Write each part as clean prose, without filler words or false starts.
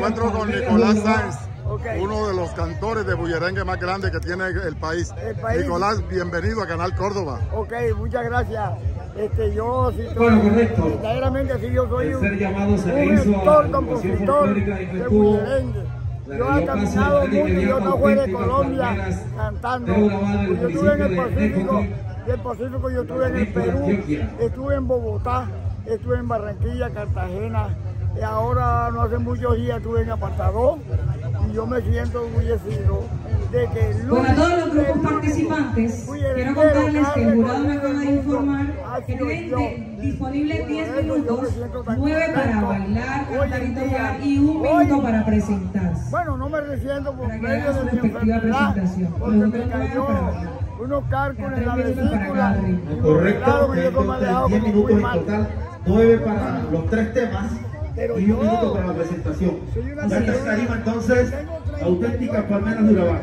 encuentro con Nicolás Sáenz, uno de los cantores de bullerengue más grandes que tiene el país. Nicolás, bienvenido a Canal Córdoba. Ok, muchas gracias. Yo sí bueno, correcto. Verdaderamente sí, yo soy un autor, compositor de bullerengue. Yo he caminado mucho, yo no fui de Colombia cantando. Yo estuve en el Pacífico, yo estuve en el Perú, estuve en Bogotá, estuve en Barranquilla, Cartagena, y ahora no hace muchos días estuve en Apartador, y yo me siento orgullecido de que el bueno, a todos los grupos participantes, quiero contarles que el jurado me acaba de informar que tienen disponibles 10 minutos, 9 para bailar, cantar y tocar y 1 minuto para presentarse. Bueno, no me resiento por para que medio hagan su de mi respectiva enfermedad, presentación. porque me cayó unos cálculos en la vesícula. Correcto, entonces 10 minutos en total, 9 para los 3 temas y 1 minuto para la presentación. Ya está en tarima entonces, Auténticas Palmeras de Urabá.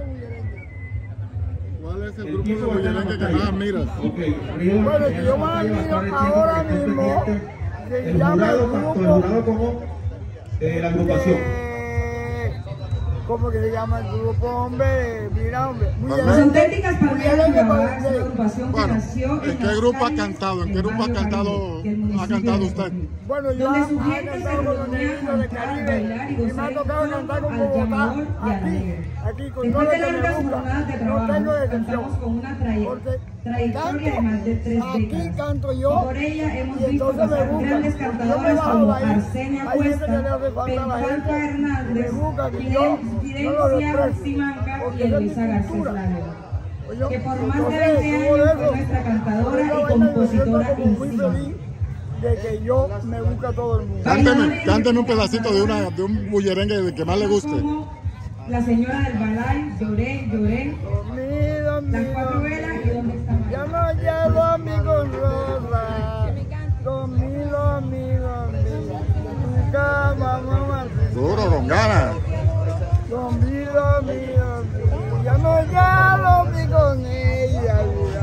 ¿Cuál es el grupo de bullerengue que más admiras? Bueno, que yo más admiro ahora mismo, se llama el jurado como la agrupación. ¿Cómo que se llama el grupo, hombre? Mira, hombre. Las Auténticas Palmeras de Urabá es una agrupación que Bueno, nació ¿en qué grupo ha cantado? ¿En qué grupo ha cantado usted? Bueno, yo he cantado con los niños de Caribe y me ha tocado cantar con Bogotá, aquí con todo lo que me gusta. No tengo excepción. Porque aquí canto yo y entonces me grandes buscan. cantadoras como Arcelia Hay gente que le Cuesta, hace falta a la Penfalca gente y Hernández, me buscan y yo no lo Fidencia expreso. Simanca Porque y esa es mi Elisa Garcés cultura. Ladera, que por más de Entonces, 20 todo años eso, fue nuestra cantadora y yo me compositora siento como muy insignia. feliz de que yo me busca todo el mundo. Cánteme un pedacito de un bullerengue que más le guste. Como La Señora del Balay, Lloré, Lloré, Las Cuatro Velas y ¿Dónde está María? Ya no llevo a mi con rosa, conmigo, nunca vamos a Duro, con ganas. conmigo, ya no llevo mi con ella,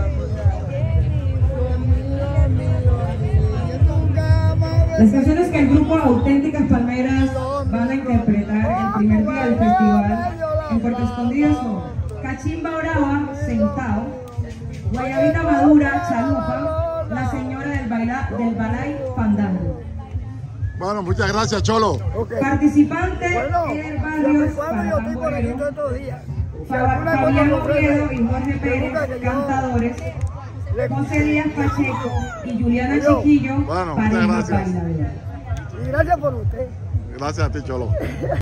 Las canciones que el grupo Auténticas Palmeras van a interpretar el primer día del festival en Puerto Escondido son Cachimba Brava, Sentao, Guayabita Madura, Chalupa, La Señora del Balay, Fandango. Bueno, muchas gracias, Cholo. Participantes Bueno, en el siempre y barrio cuando yo estoy por aquí todos estos días. Fabián Oviedo y Jorge Pérez, cantadores, José Díaz Pacheco y Juliana Chiquillo, Bueno, muchas pareja gracias. bailadora. Y gracias por usted. Gracias a ti, Cholo.